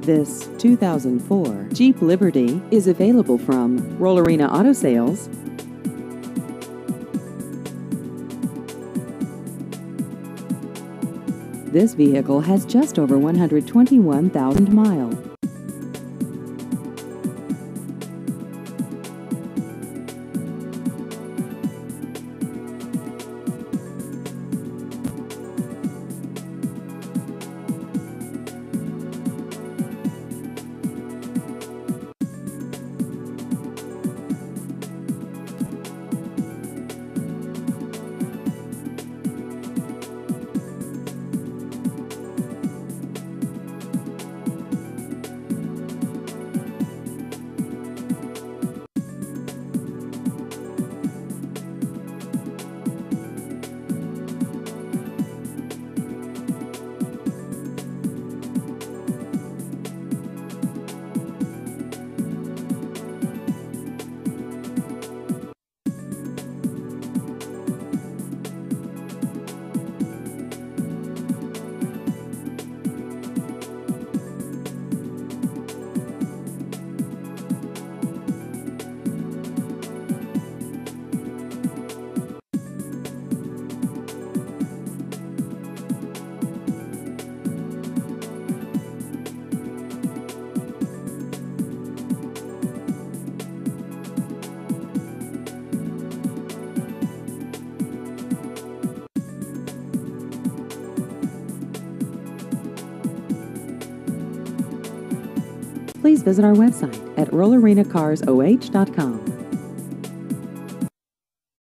This 2004 Jeep Liberty is available from Rollerina Auto Sales. This vehicle has just over 121,000 miles. Please visit our website at rollerinacarsoh.com.